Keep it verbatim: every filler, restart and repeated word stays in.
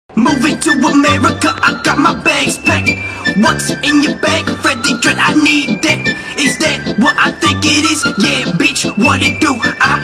Moving to America, I got my bags packed. What's in your bag? Freddie Dred, I need that. Is that what I think it is? Yeah, bitch, what it do? I